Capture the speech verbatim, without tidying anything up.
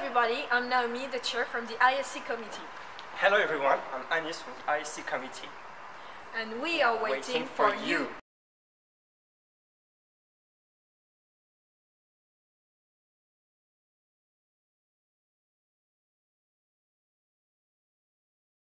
everybody, I'm Naomi, the chair from the I S C committee. Hello everyone, I'm Anis from the I S C committee. And we are waiting, Waiting for for you. you.